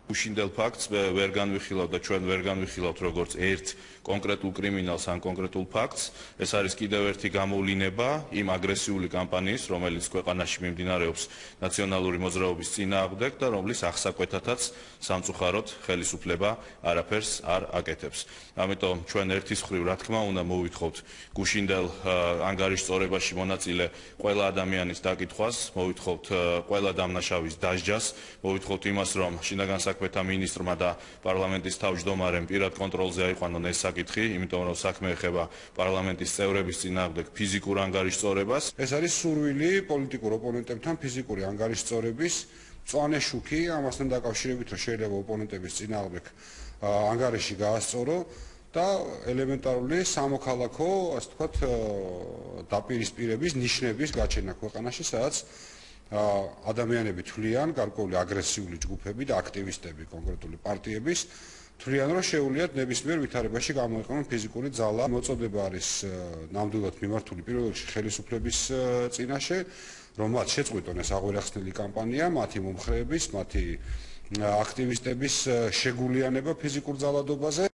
უშინდელ ფაქტს ვერ განვიხილავთ და ჩვენ ვერ განვიხილავთ როგორც ერთ კონკრეტულ კრიმინალს ან კონკრეტულ ფაქტს. ეს არის კიდევ ერთი გამოვლინება იმ აგრესიული კამპანიის, რომელიც ქვეყანაში მიმდინარეობს ნაციონალური მოძრაობის წინააღმდეგ და რომლის აღსაკვეთათაც სამწუხაროდ ხელისუფლება არაფერს არ აკეთებს. ამიტომ ჩვენ ერთის მხრივ, რა თქმა უნდა, მოვითხოვთ გუშინდელ ანგარიშწორებაში მონაწილე ყველა ადამიანის დაკითხვას, მოვითხოვთ ყველა დამნაშავის დასჯას, მოვითხოვთ იმას, რომ შინაგან საქმეთა მინისტრმა და პარლამენტის თავმჯდომარემ პირად კონტროლზე აიყვანონ ეს საკითხი, იმიტომ რომ საქმე ეხება პარლამენტის წევრების წინააღმდეგ ფიზიკურ ანგარიშწორებას. ეს არის სურვილი პოლიტიკურ ოპონენტებთან ფიზიკური ანგარიშწორების მწვანე შუქი, ამასთან დაკავშირებით, რომ შეიძლება ოპონენტების წინააღმდეგ ანგარიში გაასწორო და ელემენტარული სამოქალაქო, ასე ვთქვათ, დაპირისპირების ნიშნების გაჩენა ქვეყანაში, სადაც ადამიანები თვლიან, გარკვეული აგრესიული ჯგუფები და აქტივისტები კონკრეტული პარტიების თვლიან, რომ შეუძლიათ ნებისმიერ ვითარებაში გამოიყენონ ფიზიკური ძალა. მოწოდება არის ნამდვილად მიმართული პირველ რიგში ხელისუფლების წინაშე, რომ მათ შეწყვიტონ ეს აღვერახსნელი კამპანია, მათი მომხრეების, მათი აქტივისტების შეგულიანება ფიზიკურ ძალადობაზე.